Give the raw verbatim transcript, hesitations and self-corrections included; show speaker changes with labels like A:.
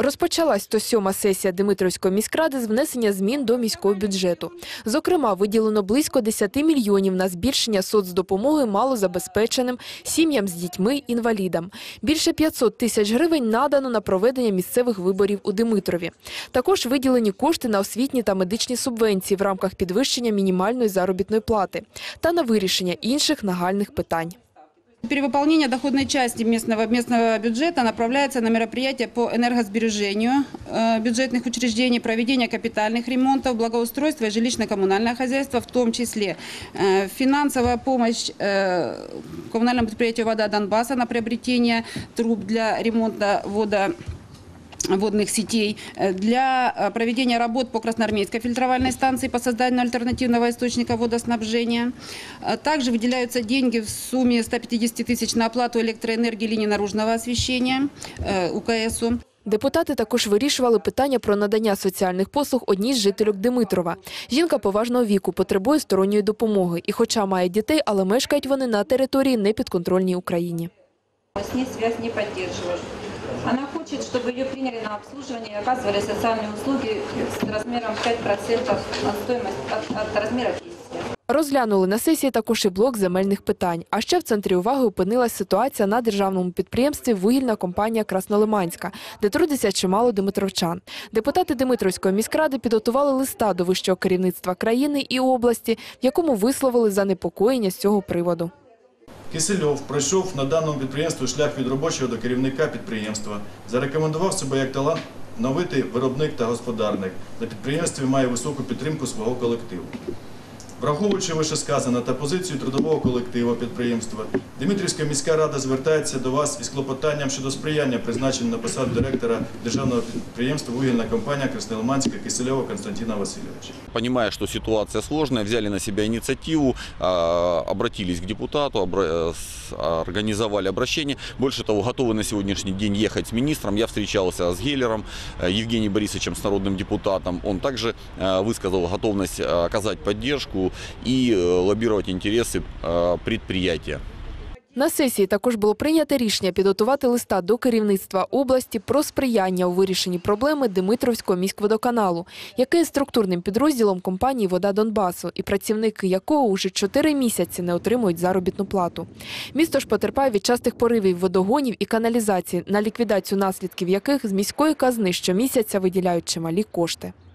A: Розпочалась сто сьома сесія Димитровської міськради з внесення змін до міського бюджету. Зокрема, виділено близько десяти мільйонів на збільшення соцдопомоги малозабезпеченим, сім'ям з дітьми, інвалідам. Більше п'ятсот тисяч гривень надано на проведення місцевих виборів у Димитрові. Також виділені кошти на освітні та медичні субвенції в рамках підвищення мінімальної заробітної плати та на вирішення інших нагальних питань.
B: Перевыполнение доходной части местного, местного бюджета направляется на мероприятия по энергосбережению э, бюджетных учреждений, проведение капитальных ремонтов, благоустройства и жилищно-коммунальное хозяйство, в том числе э, финансовая помощь э, коммунальному предприятию «Вода Донбасса» на приобретение труб для ремонта водо. водных сетей, для проведения работ по Красноармейской фильтровальной станции по созданию альтернативного источника водоснабжения. Также выделяются деньги в сумме ста пятидесяти тысяч на оплату электроэнергии линий наружного освещения У К Су.
A: Депутати також вирішували питання про надання соціальних послуг одній з жительок Димитрова. Жінка поважного віку, потребує сторонньої допомоги. І хоча має дітей, але мешкають вони на території непідконтрольній Україні.
C: С ней связь не поддерживают. Она хочет, чтобы ее приняли на обслуживание и оказывали социальные услуги с размером пять процентов от стоимости, от, от размера пенсии.
A: Розглянули на сесії також і блок земельних питань. А ще в центрі уваги опинилась ситуація на державному підприємстві «Вугільна компанія Краснолиманська», де трудиться чимало димитровчан. Депутати Димитровської міськради підготували листа до вищого керівництва країни і області, в якому висловили занепокоєння з цього приводу.
D: Кисельов пройшов на даному підприємстві шлях від робочого до керівника підприємства, зарекомендував себе як талановитий виробник та господарник. На підприємстві має високу підтримку свого колективу. Враховуючи вищесказане та позицію трудового колективу підприємства, Димитрівська міська рада звертається до вас із клопотанням щодо сприяння призначення на посаду директора державного підприємства «Вугільна компанія Краснолиманська» Кисельова Константина Васильевича.
E: Понимая, что ситуация сложная, взяли на себя инициативу, обратились к депутату, организовали обращение. Больше того, готовы на сегодняшний день ехать с министром. Я встречался с Геллером Евгением Борисовичем, с народным депутатом. Он также высказал готовность оказать поддержку і лоббувати інтереси підприємства.
A: На сесії також було прийнято рішення підготувати листа до керівництва області про сприяння у вирішенні проблеми Димитровського міськводоканалу, який є структурним підрозділом компанії «Вода Донбасу» і працівники якого уже чотири місяці не отримують заробітну плату. Місто ж потерпає від частих поривів водогонів і каналізації, на ліквідацію наслідків яких з міської казни щомісяця виділяють чималі кошти.